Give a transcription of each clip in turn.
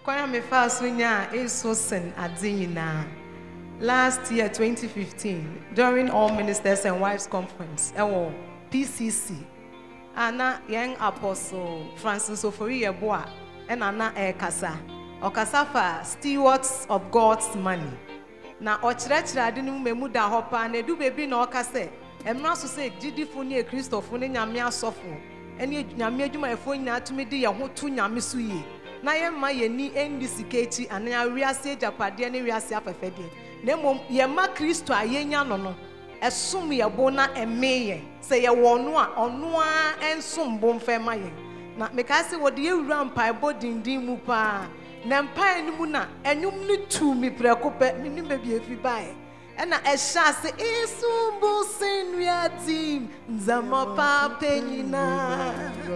Kwaya me first Eso Sen Adze Nyinaa. Last year, 2015, during All Ministers and Wives Conference, PCC, Anna young Apostle Francis Ofori Yeboah, and Anna Kasa, Okasafa, stewards of God's money. Na ochirachira ade no memu da hopa na edu bebi na okase emra so se gidifo ne Christopher ne nyame asofo ene nyame adwuma efo nyina atumi de ye ho to nyame so yi na ye ma ye ni endisikechi ana wiase ejapade ne wiase afefede na mom ye ma Kristo ayenya no esum ye bo na emeye se ye wono a ono a ensum bo mfa ma ye na mekase wode ye wura mpa bodindin mu pa na mpa enimu na enyum ni tu mi prekope mini bebi efi bae ena esha se isumbu senwiatim nzama papa nyinaa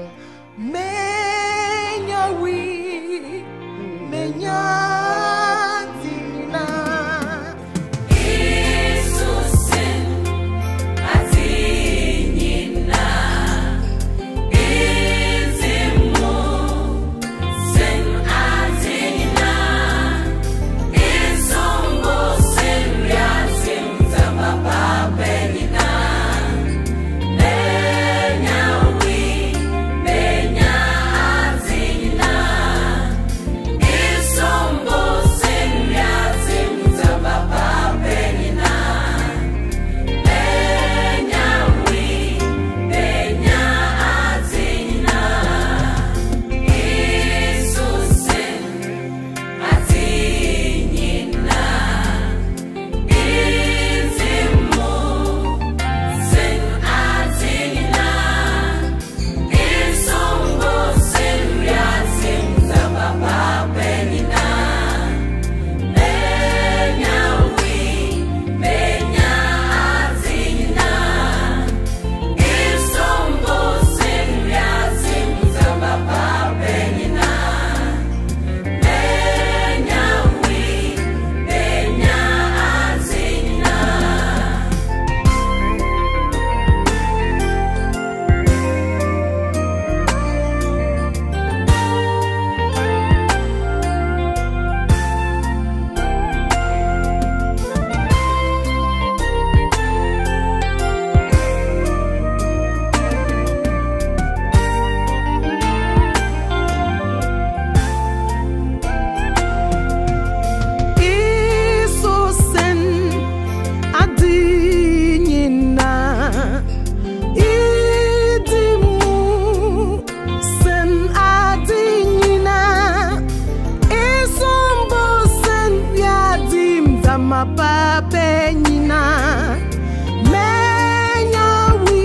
menyawi menyati nyinaa Eso Sen Adze Nyinaa Ezemo Sen Adze Nyinaa Esombo Senwiatim nzama papa nyinaa menyawi menyati nyinaa Esombo Senwiatim nzama papa nyinaa menyawi menyati nyinaa Eso Sen Adze Nyinaa Ezemo Sen Adze Nyinaa Esombo Senwiatim nzama papa nyinaa menyawi menyati nyinaa Esombo Senwiatim nzama papa nyinaa menyawi menyati Eso Sen Adze Nyinaa Idimu Sen Adze Nyinaa Esombo Senwiatim nzama papa nyinaa menyawi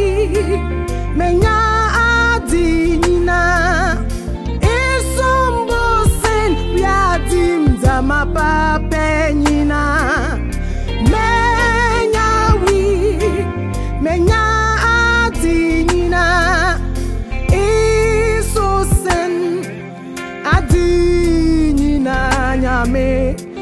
menyati nyinaa Esombo Senwiatim nzama papa nyinaa menyawi menyati nyinaa Eso Sen Adze Nyinaa nyame